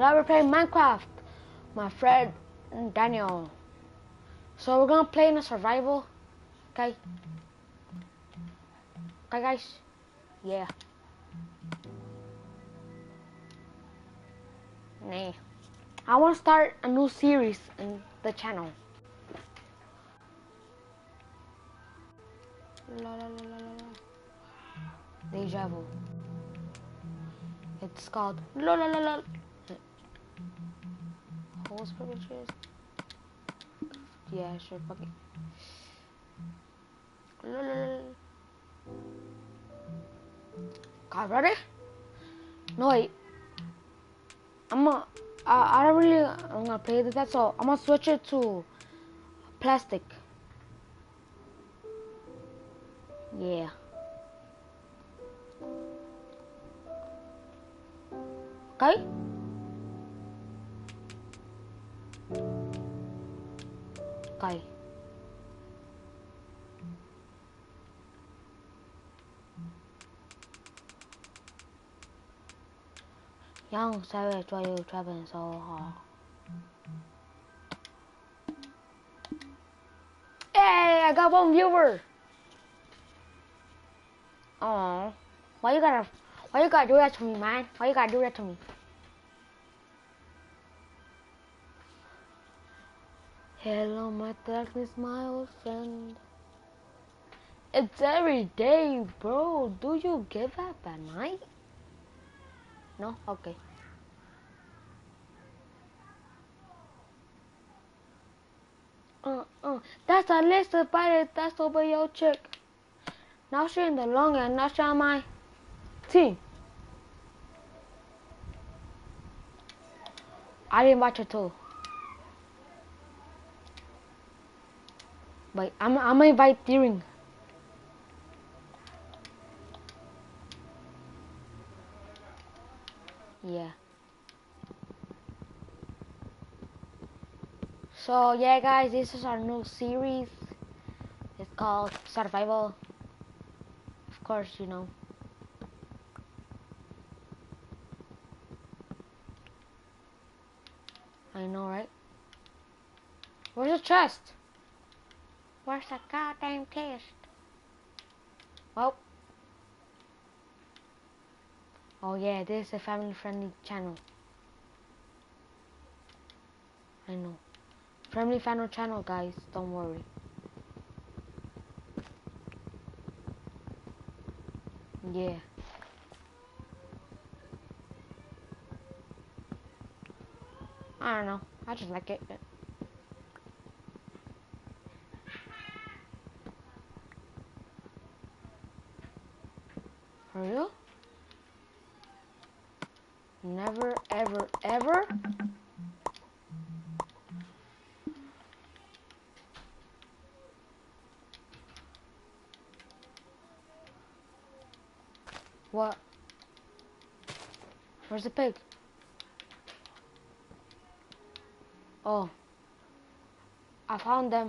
Today we're playing Minecraft. My friend Daniel. So we're gonna play in a survival. Okay. Okay, guys. Yeah. Nah. I want to start a new series in the channel. La la la la la. Deja vu. It's called la la la la. Holes privileges. Yeah, sure. Fuck it. La la la. God, ready? No wait. I don't really. I'm gonna play this. That's all. I'm gonna switch it to plastic. Yeah. Okay. Okay. Young Savage, why you traveling so hard? Hey, I got one viewer. Oh, why you gotta do that to me, man? Why you gotta do that to me? Hello, my darkness, my old friend. It's every day, bro. Do you give up at night? No? Okay. That's a list of bodies that's over your chick. Now she in the long and now she on my team. I didn't watch it too. But I'm gonna invite Deering. Yeah. So yeah, guys, this is our new series. It's called Survival. Of course, you know. I know, right? Where's the chest? Where's the goddamn chest? Well. Oh yeah, this is a family-friendly channel. I know. Family-friendly channel, guys. Don't worry. Yeah. I don't know. I just like it. For real? Never, ever, ever? What? Where's the pig? Oh. I found them.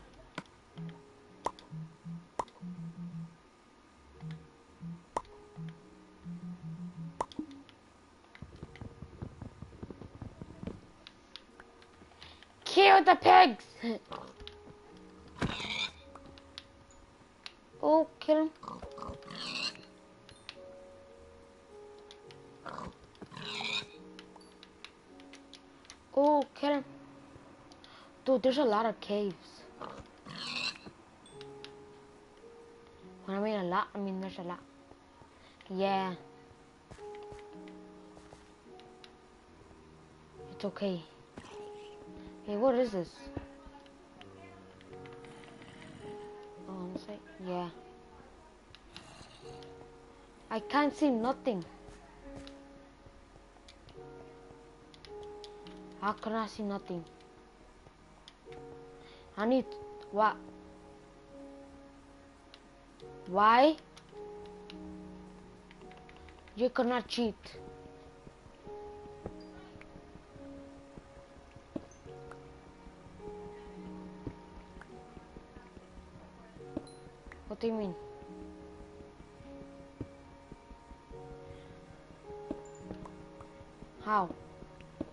Kill the pigs! Oh, kill him. Oh, kill him. Dude, there's a lot of caves. When I mean a lot, I mean there's a lot. Yeah. It's okay. Hey, what is this? Oh, it's like, yeah. I can't see nothing. How can I see nothing? I need... What? Why? You cannot cheat. What do you mean? How?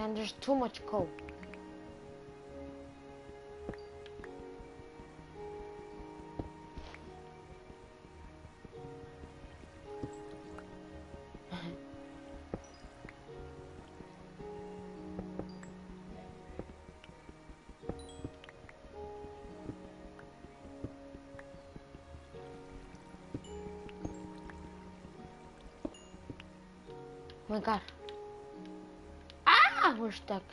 And there's too much coal. Oh my god. Ah! We're stuck.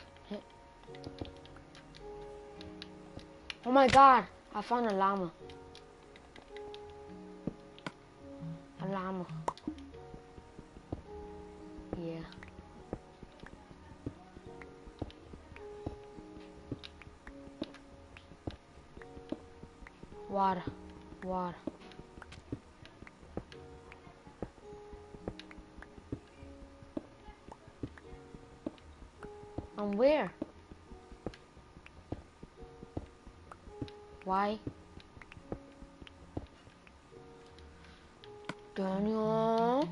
Oh my god. I found a llama. A llama. Yeah. Water. Water. And where? Why? Daniel.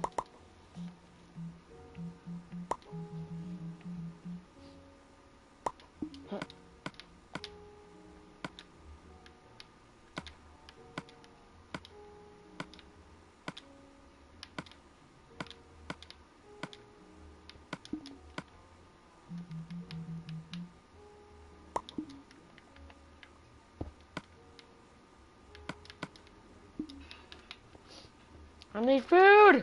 I need food!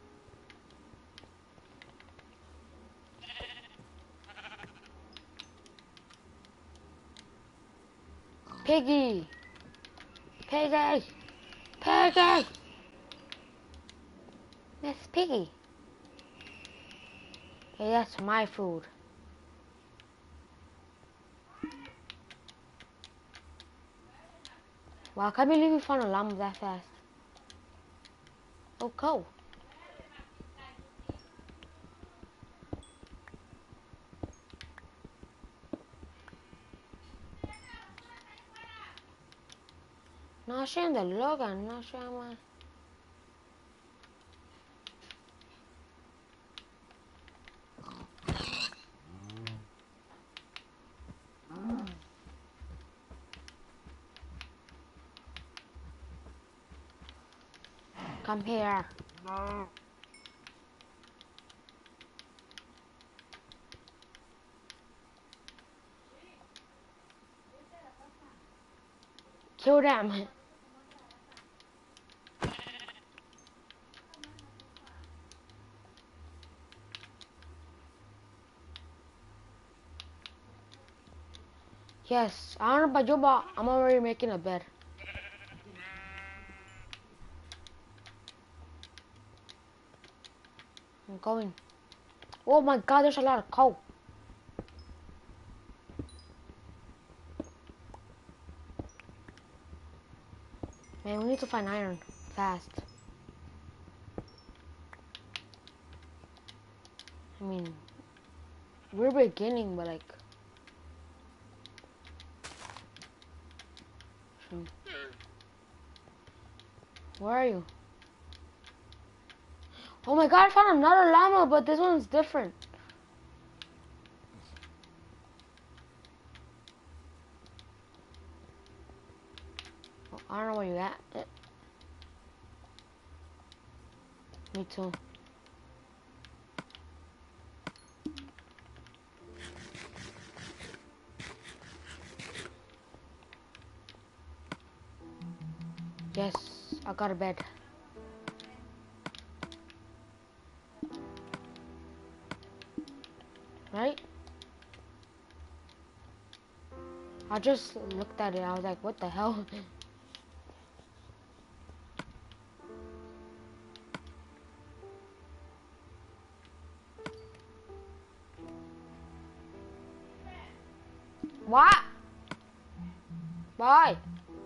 Piggy! Piggy! Piggy! Miss Piggy. Hey, that's my food. Wow, I can't believe we found a llama that fast. Oh, cool. No shame the Logan, no shame. Come here. No. Kill them. Yes, I don't know about you, but I'm already making a bed. I'm going. Oh my god, there's a lot of coal. Man, we need to find iron fast. I mean, we're beginning, but like... Where are you? Oh my god, I found another llama, but this one's different. Oh, I don't know where you at. Me too. Yes, I got a bed. Right? I just looked at it, I was like, what the hell? What? Why?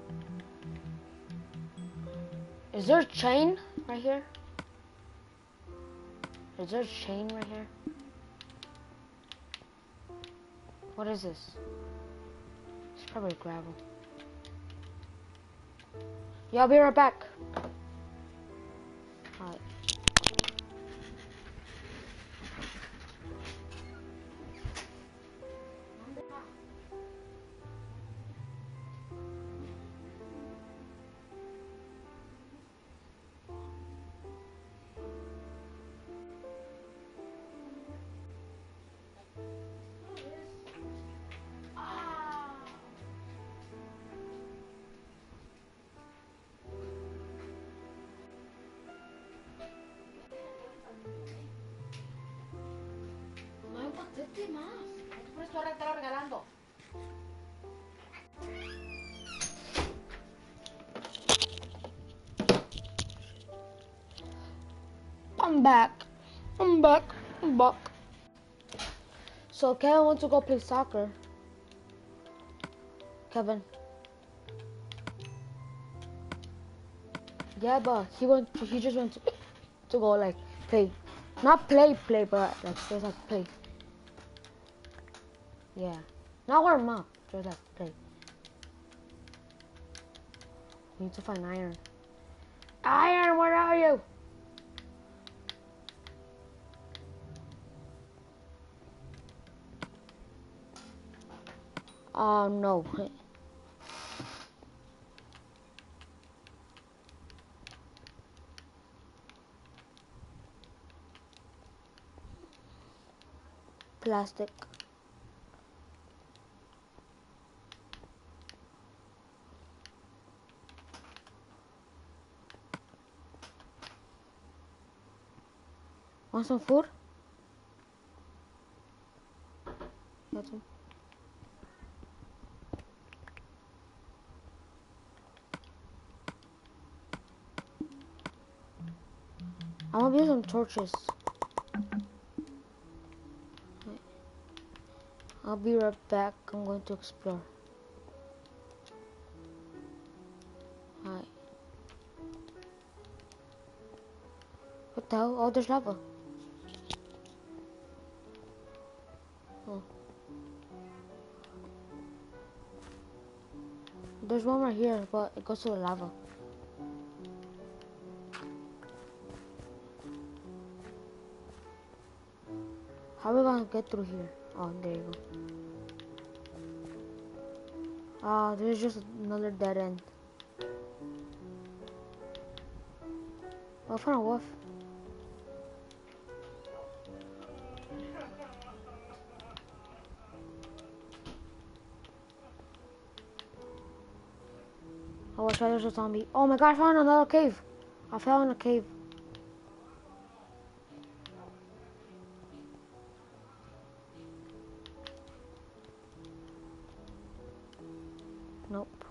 Is there a chain right here? Is there a chain right here? What is this? It's probably gravel. Yeah, I'll be right back. Alright. Vete más. Por esto ahora te lo regalando. I'm back. I'm back. I'm back. So Kevin wants to go play soccer. Kevin. Yeah, but he just went to go like play. Not play, but like just like play. Yeah. Not warm up, just like play. We need to find Iron. Iron, where are you? Oh no. Plastic. Want some food? Get some. I'm gonna use some torches. I'll be right back. I'm going to explore. Alright. What the hell? Oh, there's lava. Oh. There's one right here, but it goes to the lava. How are we gonna get through here? Oh, there you go. Ah, there's just another dead end. Oh, I found a wolf. Oh, I thought there's a zombie. Oh my god, I found another cave. I fell in a cave. Nope.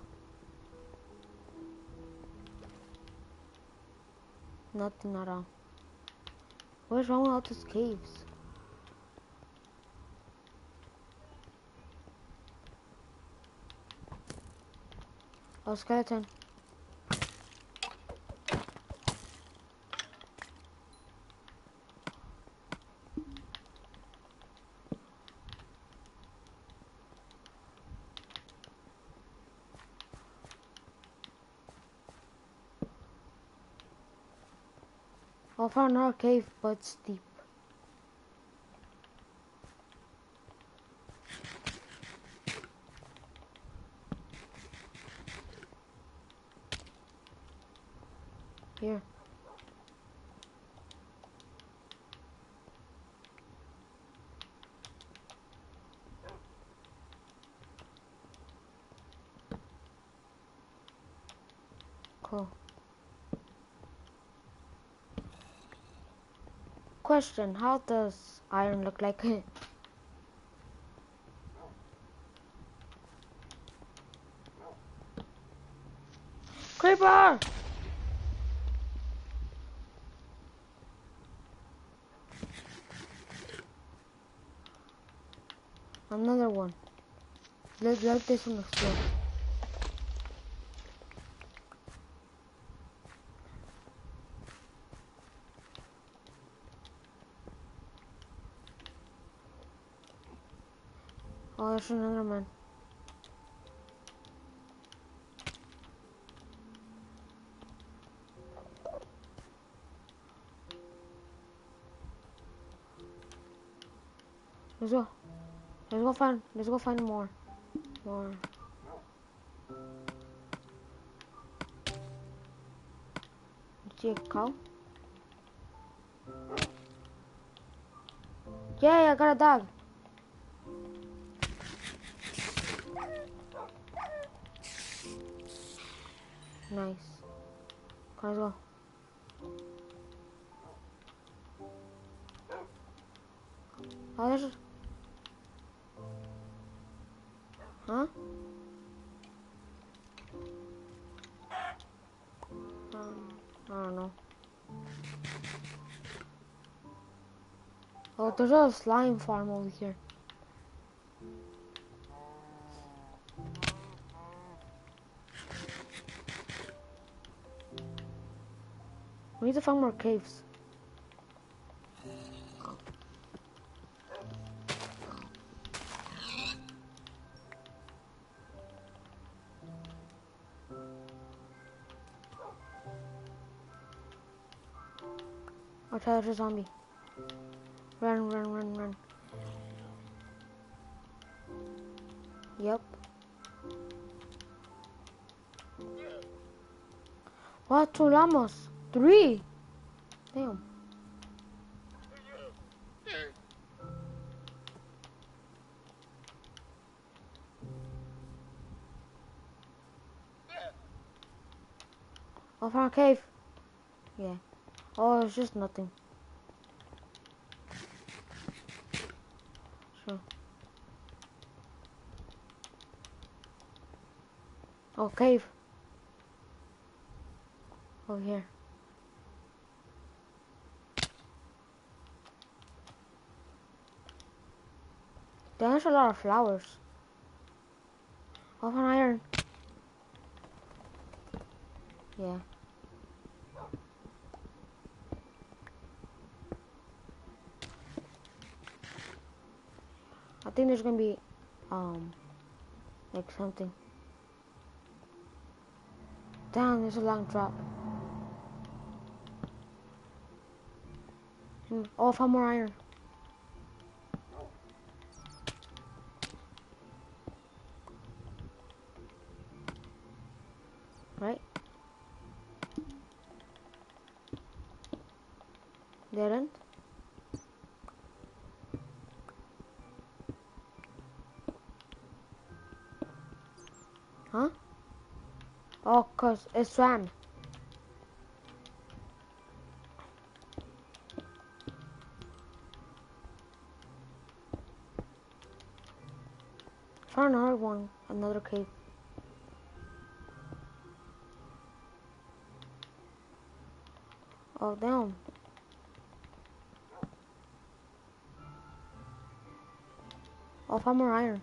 Nothing at all. What's wrong with all these caves? Oh, skeleton. Oh, I found another cave, but it's deep. Here. Cool. Question, how does iron look like? Creeper! Another one. Let's let this one explode. Oh, there's another man. Let's go. Let's go find more. More. See a cow? Yay, I got a dog. Nice. Let's go. Oh, Huh? I don't know. Oh, there's a slime farm over here. We need to find more caves. Oh, there's a zombie. Run, run, run, run. Yep. What? 2 llamas? 3? Damn. I found a cave. Yeah. Oh, it's just nothing. Sure. Oh, cave. Over here. There's a lot of flowers. Oh, I found iron. Yeah. I think there's gonna be, like something. Damn, there's a long drop. Oh, I found more iron. Right? Dead end? Huh? Oh, cause it swam. Found another one, another cave. Oh, damn. Oh, I found more iron.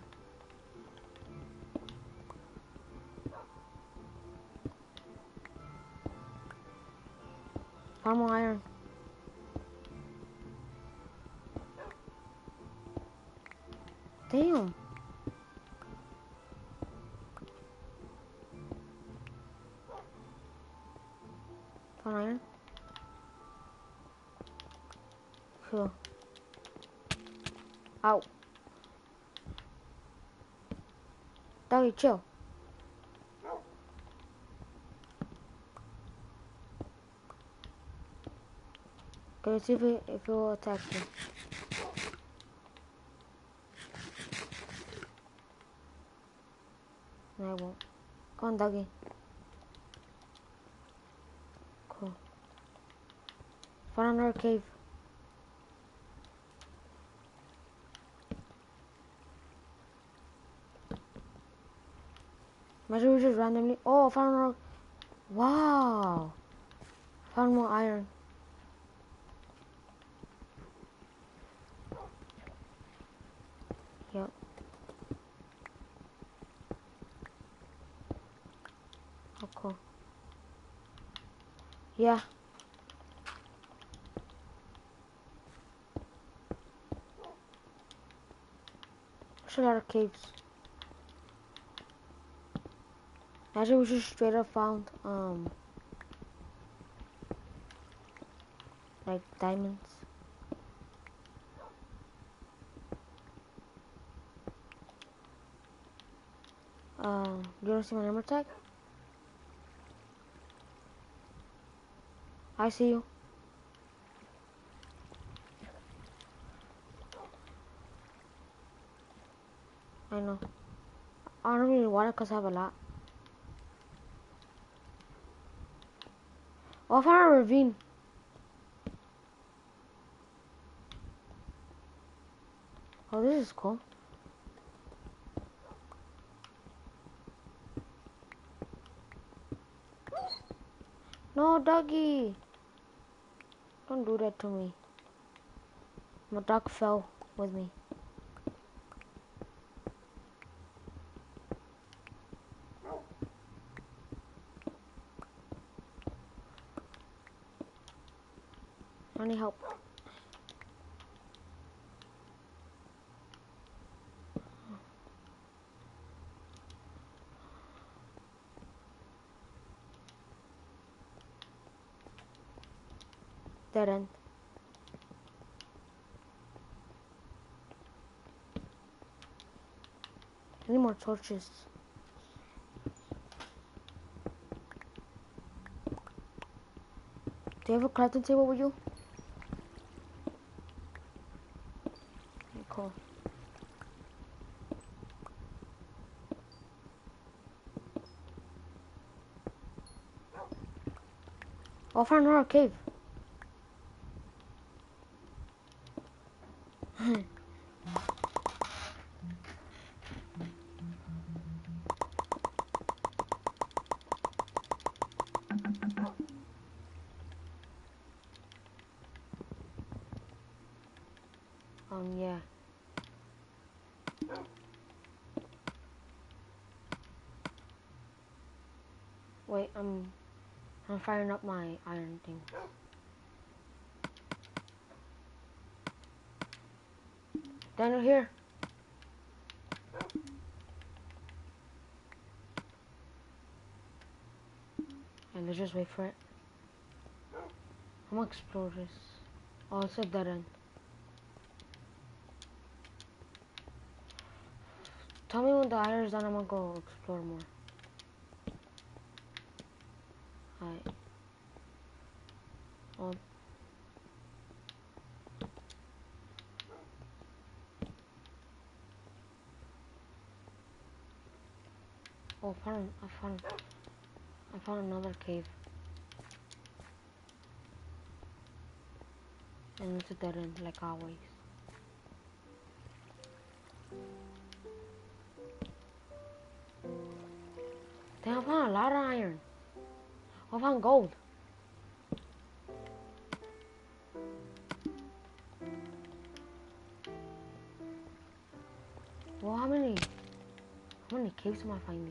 Found more iron. Damn. Found iron. Cool. Ow. Doggy, chill. Okay, let's see if it will attack you. No, it won't. Come on, doggy. Cool. Found another cave. Imagine we just randomly. Oh, I found another. Wow. Found more iron. Yep. Oh, cool. Yeah. There's a lot of caves. Imagine we just straight up found, like diamonds. You wanna see my number tag? I see you. I know. I don't really want it because I have a lot. Oh, I found a ravine. Oh, this is cool. No, doggy. Don't do that to me. My dog fell with me. I need help. Dead end. I need more torches. Do you have a crafting table with you? Okay, cool. I'll find another cave. Yeah. Wait, I'm firing up my iron thing. Daniel here. And let's just wait for it. I'm gonna explore this. Oh, it's a dead end. Tell me when the iron is done, I'm gonna go explore more. Alright. Oh, I found another cave. And it's a dead end, like always. Damn, I found a lot of iron. I found gold. Well, how many caves am I finding?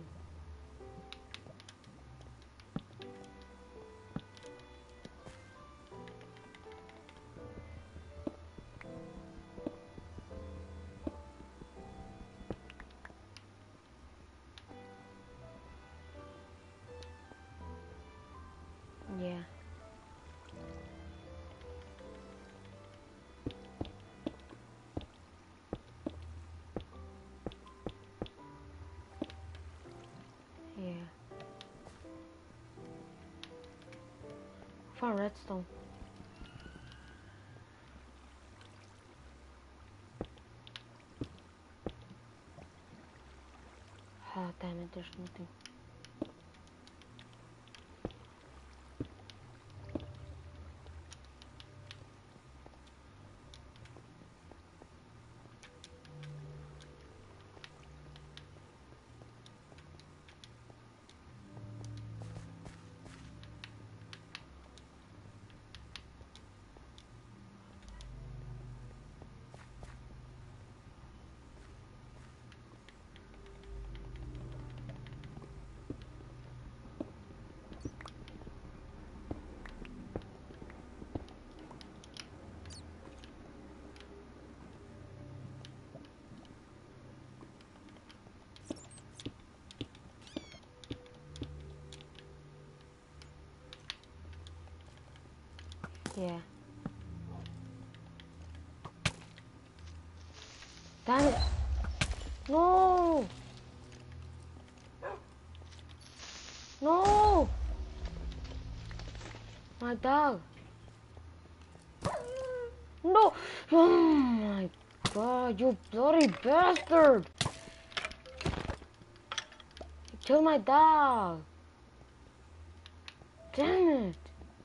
Yeah. Yeah. I found redstone. Oh, damn it, there's nothing. Yeah. Damn it! No! No! My dog! No! Oh my god, you bloody bastard! You killed my dog! Damn it!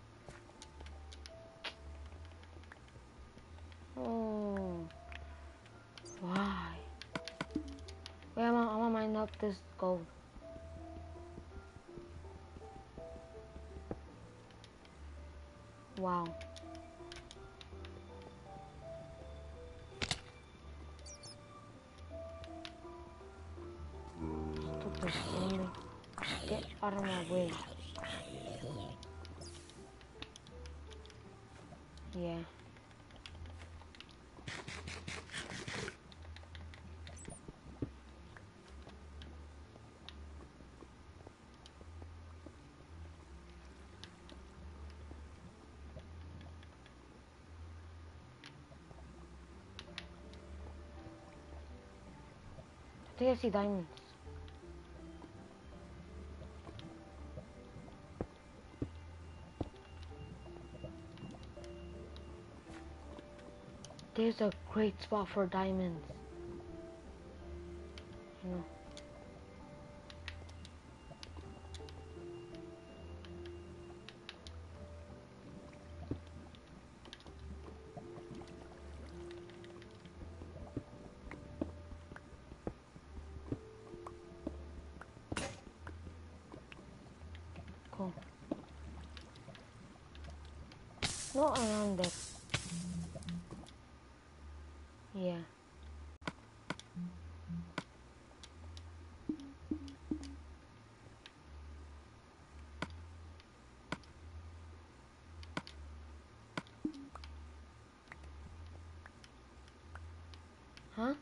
Oh. Why? Wait, I'm gonna mine up this gold. Wow. Stupid zombie. Get out of my way. Yeah. I think I see diamonds. There's a great spot for diamonds. You know. Cool. Not around there. Yeah. Huh?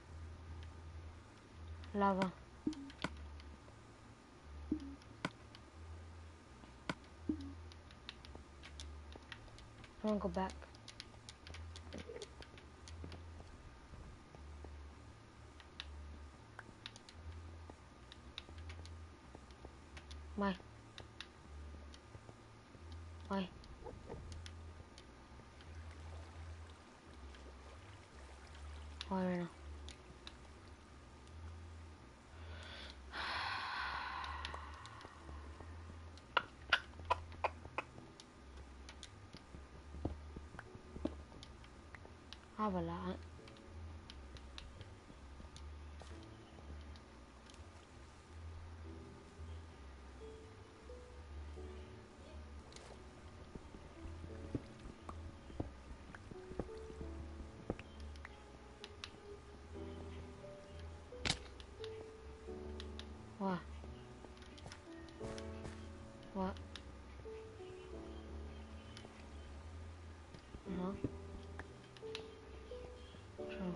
Lava. I wanna go back. Why? Why? Why right now? I have a lot. What? What? Uh-huh. True.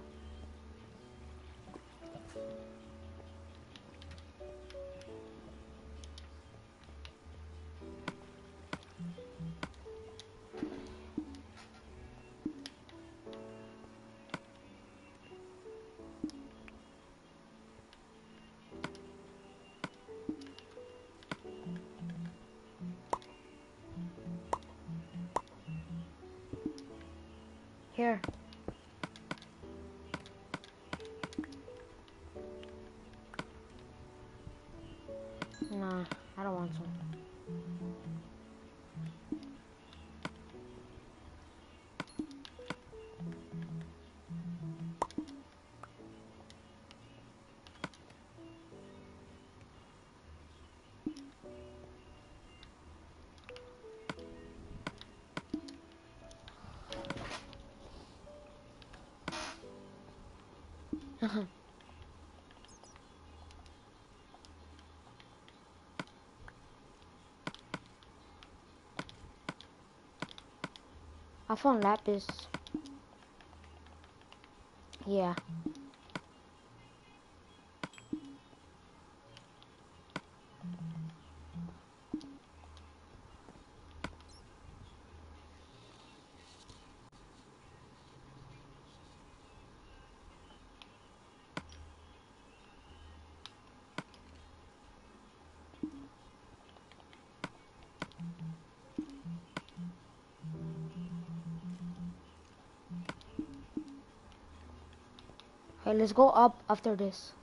Here. Nah, I don't want some. I found lapis. Yeah. Okay, let's go up after this.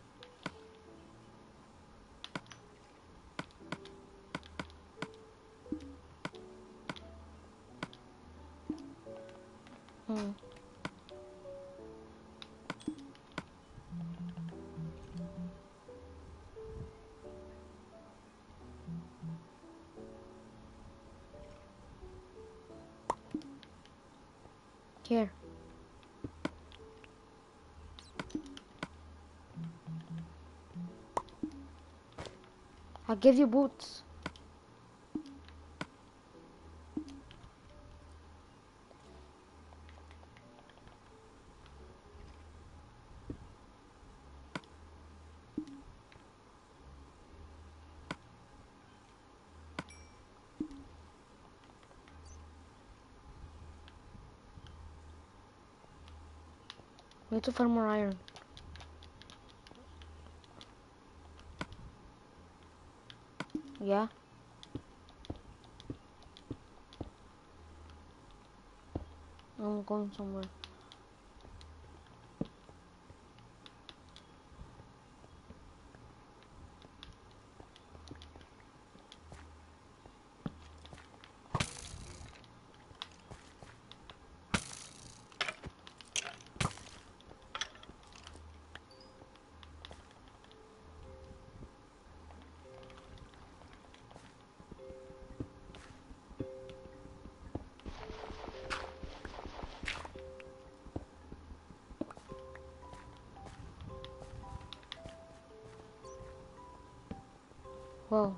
Hmm. Here. I'll give you boots. We need to find more iron. Yeah. I'm going somewhere. Whoa.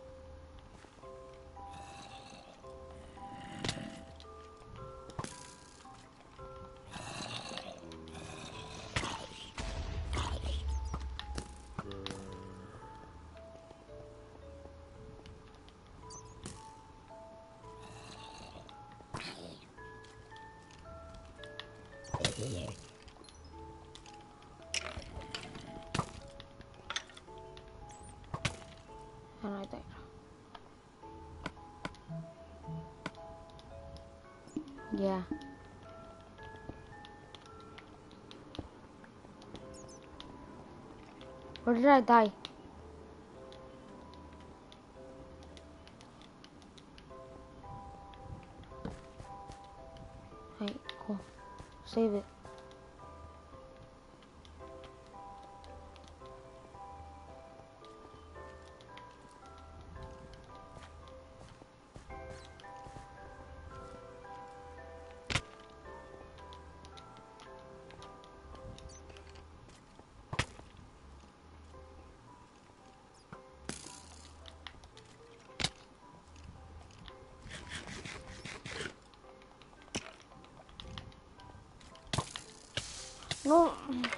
And right there. Yeah. Where did I die? Hey, cool. Save it. No.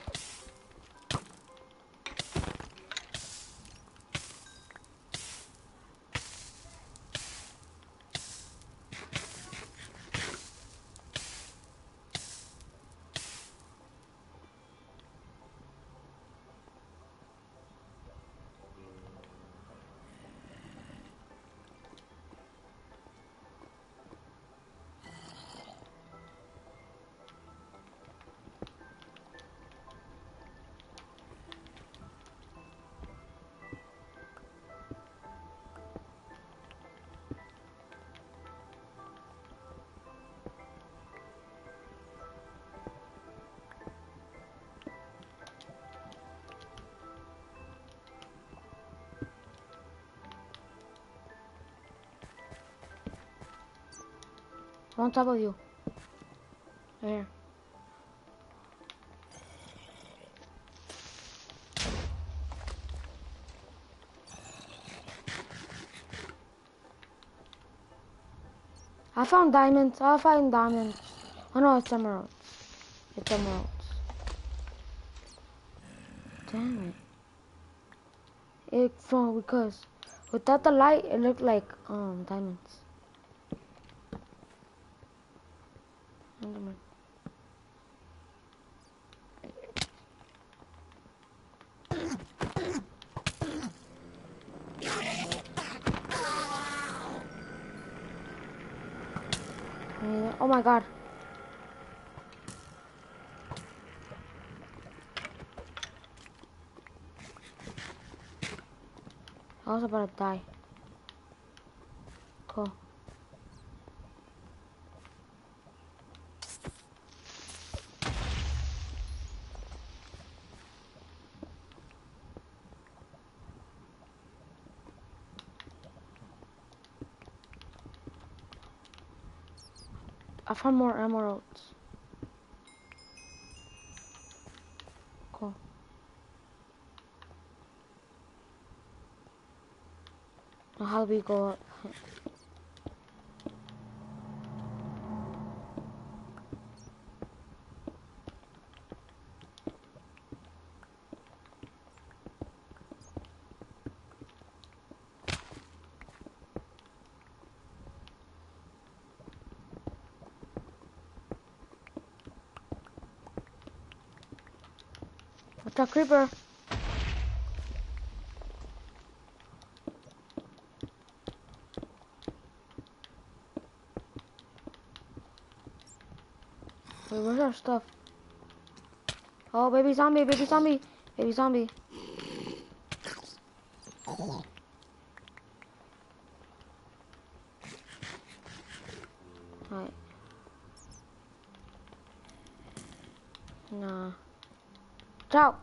On top of you. There. I found diamonds. I'll find diamonds. Oh no, it's emeralds. It's emeralds. Damn it. Because without the light, it looked like diamonds. Enderman. Oh my god. I was about to die. Cool. I found more emeralds. How do we go up? What's a creeper? Wait, where's our stuff? Oh, baby zombie, baby zombie, baby zombie. Alright. Nah. Ciao.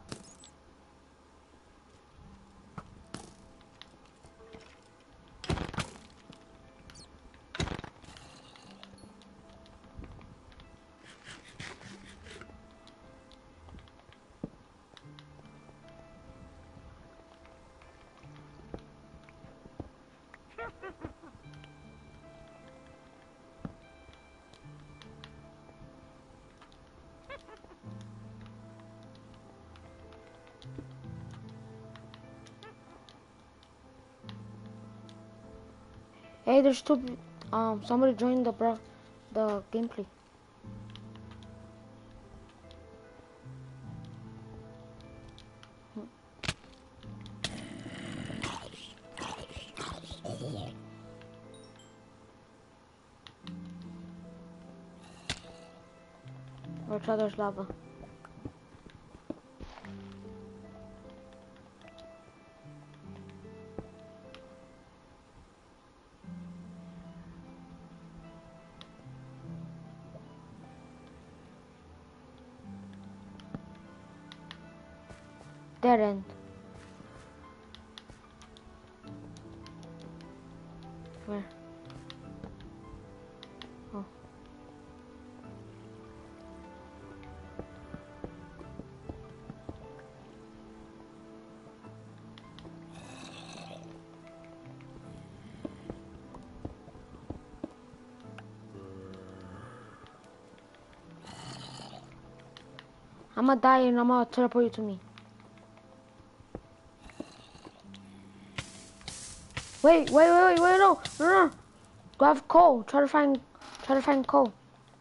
Hey, there's two. Somebody joined the gameplay. Watch out, there's lava. Dead end. Where? Oh. I'm gonna die and I'm gonna teleport you to me. Wait, no. Grab coal. Try to find coal.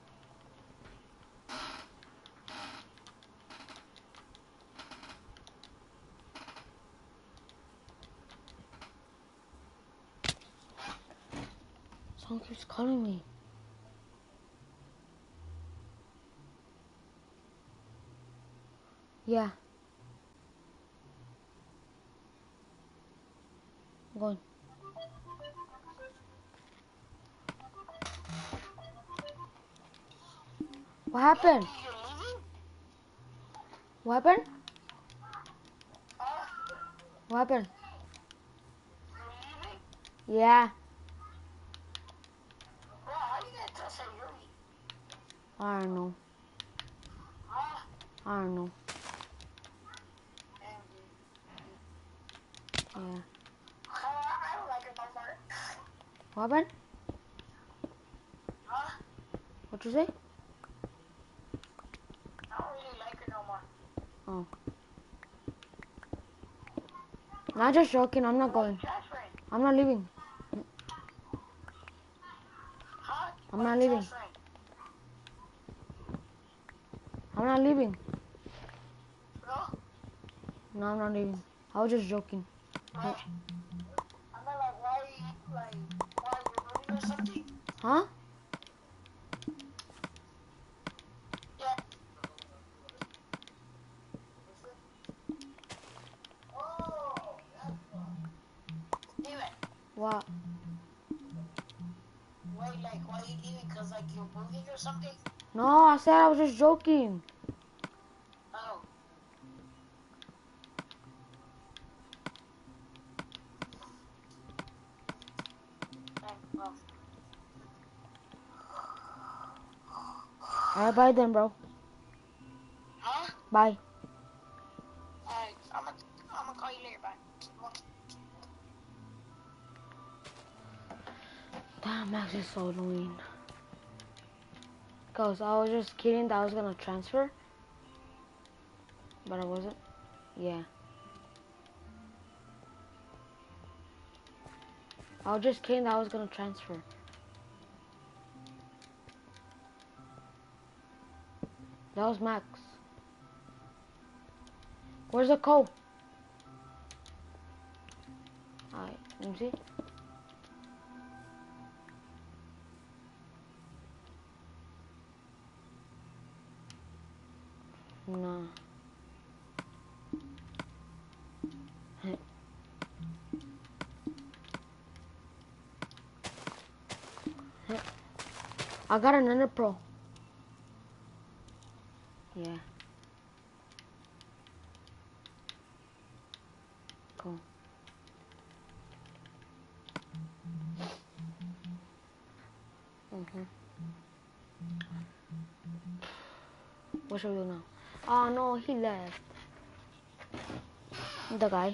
Someone keeps calling me. Yeah. I'm going. What happened? What happened? What happened? Yeah. I don't know. I don't know. Yeah. What happened? What you say? I don't really like her no more. Oh. Not just joking. I'm not going. I'm not leaving. Huh? I'm not leaving. I'm not leaving. Bro? No, I'm not leaving. I was just joking. I'm not like, why you're moving or something? Huh? Yeah. Oh, that's why. Steven, What? wait, like, why you leaving? Cause like you're moving or something? No, I said I was just joking. Oh. Well. Alright, bye then, bro. Huh? Bye. Alright, I'm gonna call you later, bye. Max is so annoying. Cause I was just kidding that I was gonna transfer, but I wasn't. Yeah. I was just kidding that I was gonna transfer. That was Max. Where's the code? Alright, let me see. Nah. I got an Ender Pro. Yeah. Cool. What should we do now? Oh no, he left. The guy.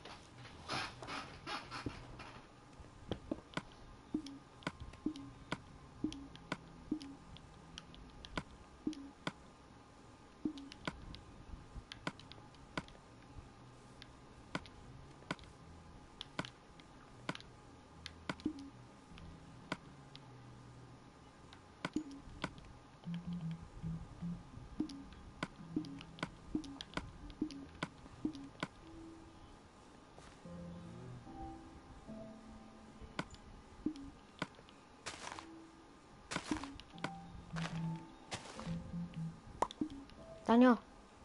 Daniel.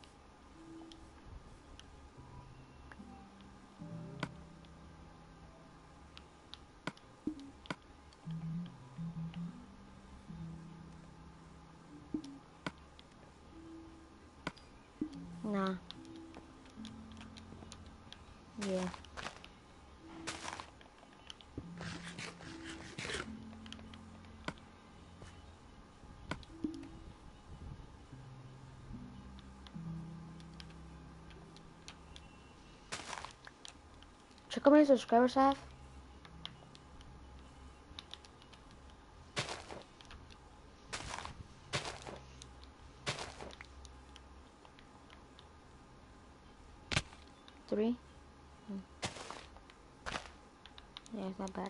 Nah. Yeah. Check how many subscribers I have. Three. Yeah, it's not bad.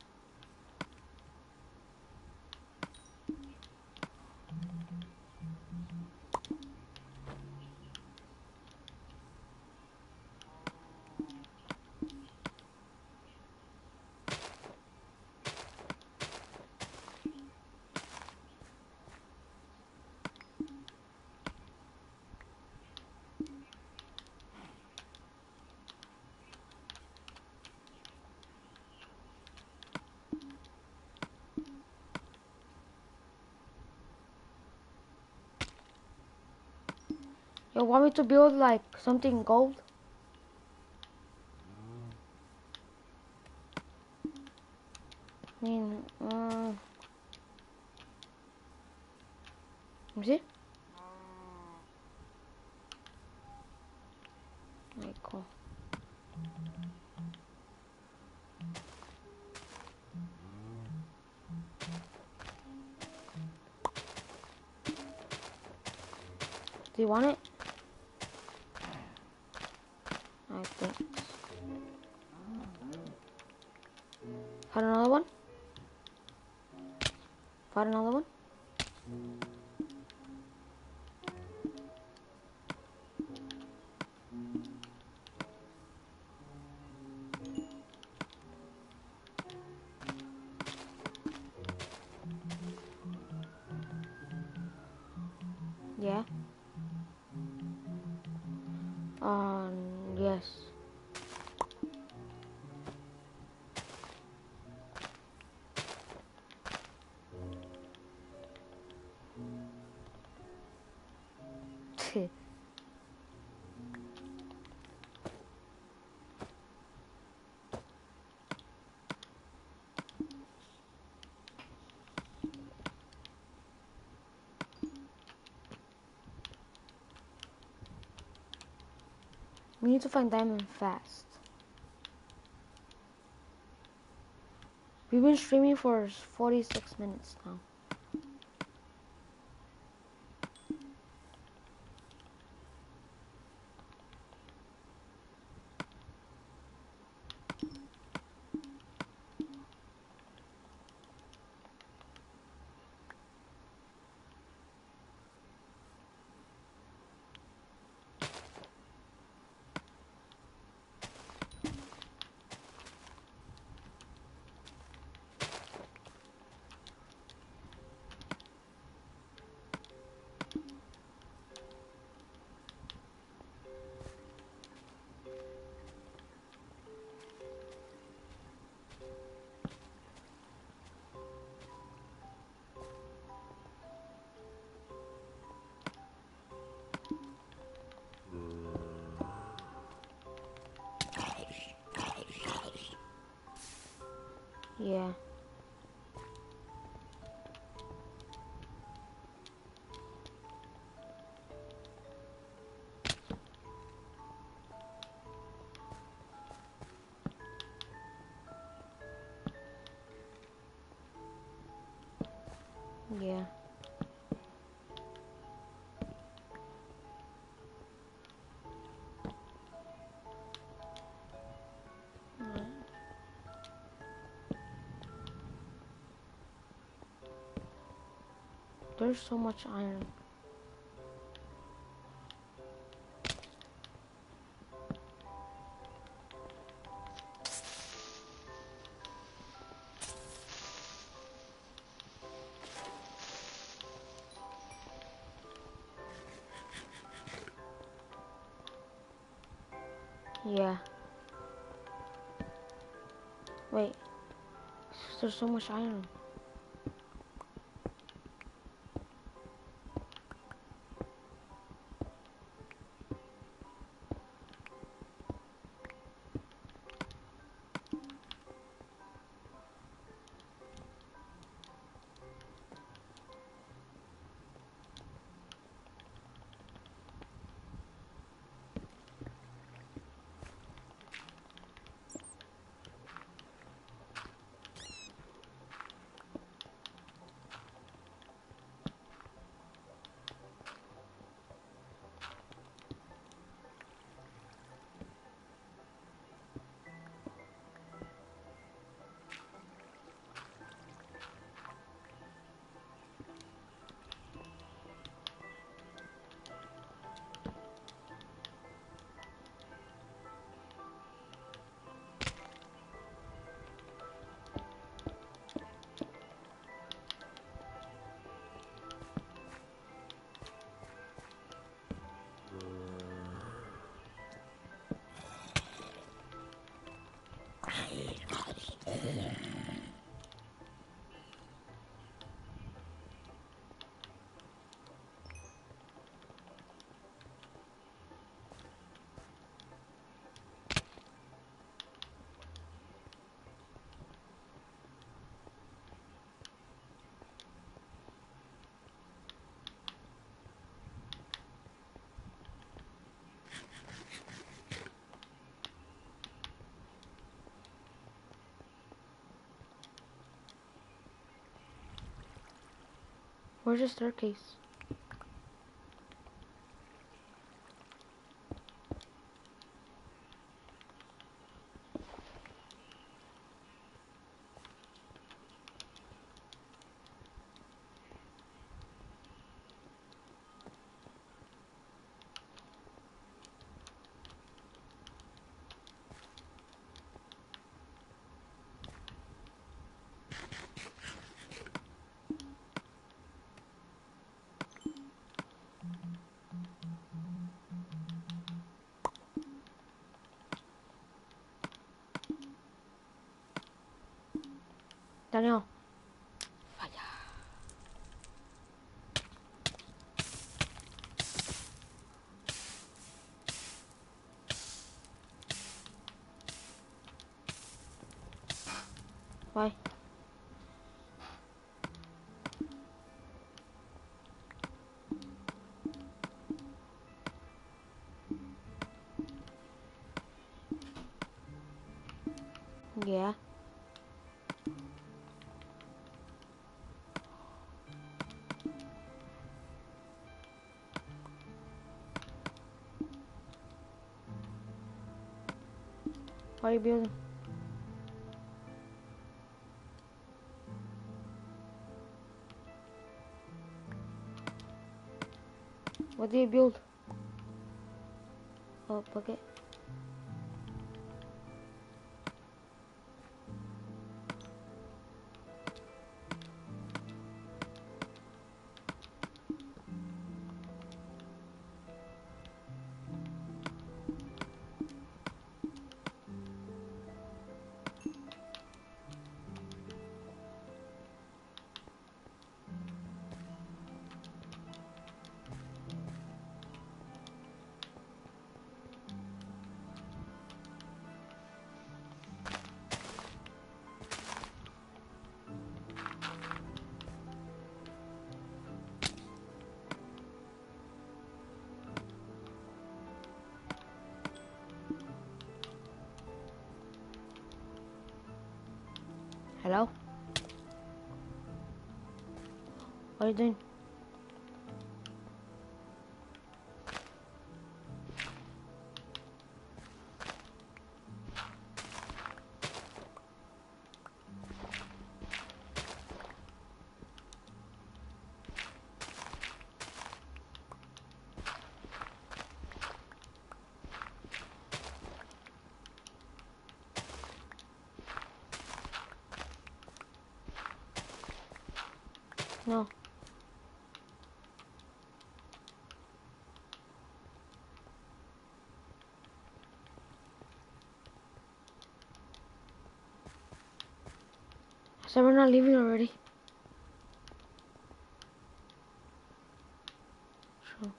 You want me to build like something gold? I mean, let me see. Alright, cool. Do you want it? I think. Find another one? Find another one? Yeah. Yes. We need to find diamond fast. We've been streaming for 46 minutes now. Yeah. Yeah. Alright. There's so much iron. Yeah. Wait. There's so much iron. Where's the staircase? Daniel. Why? Yeah. What are you building? What do you build? Oh, bucket. Hello? What are you doing? No. So we're not leaving already. Sure.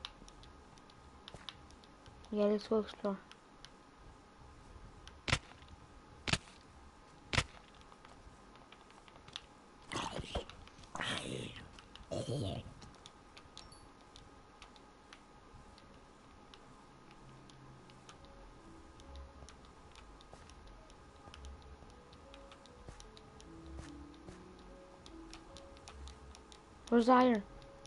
Yeah, let's go explore. Where's the iron?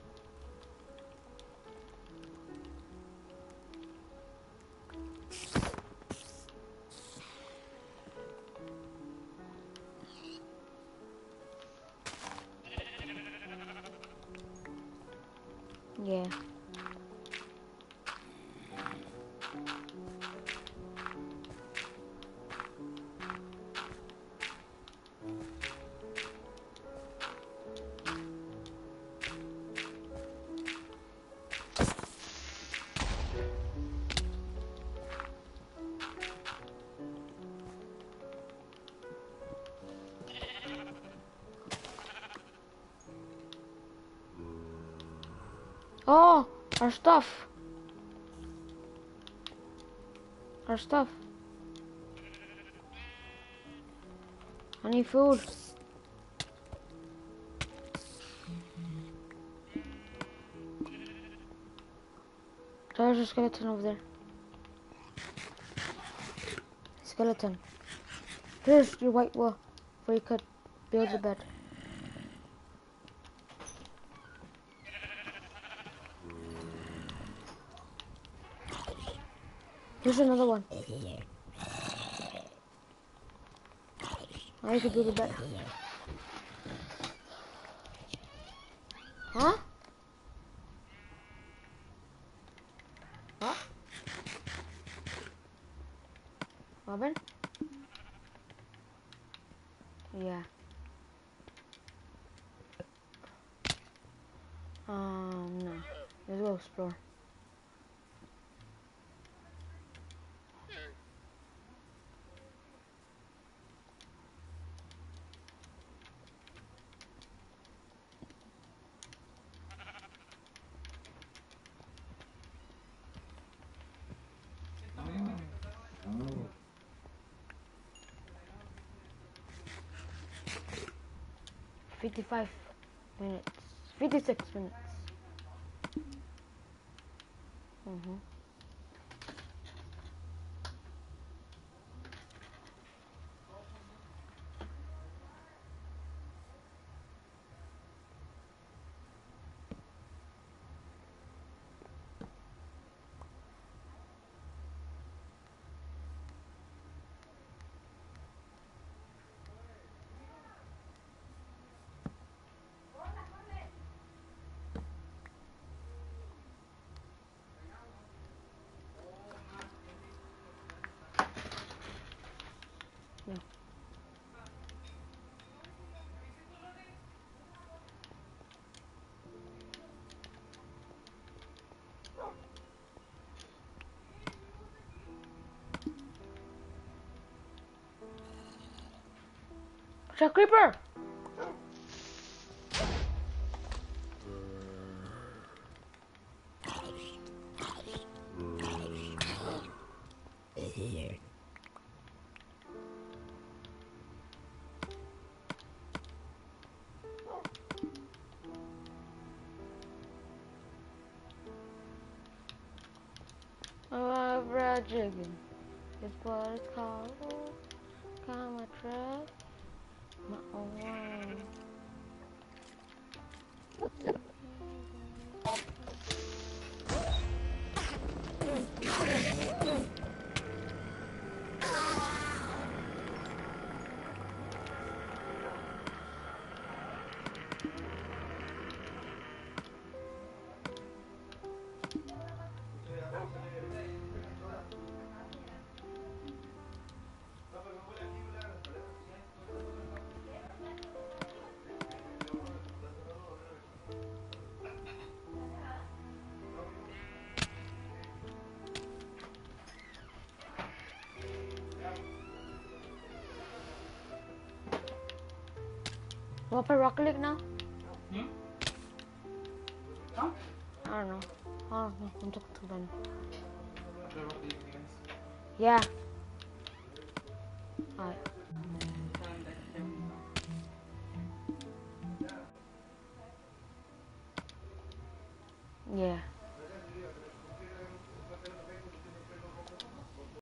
Yeah. Oh, our stuff. Our stuff. I need food. There's a skeleton over there. Skeleton. Here's your white wool, where you could build a bed. Here's another one. Now you can build a bed. Huh? What? Robin? Yeah. No. Let's go explore. Oh. 55 minutes. 56 minutes. Mm-hmm. It's a creeper! A red chicken is what it's called. Come a trap, my own one. What for Rocket League now? Hmm? Huh? I don't know. I don't know. I'm talking to them. The Rocket League games. Yeah. Alright. Yeah.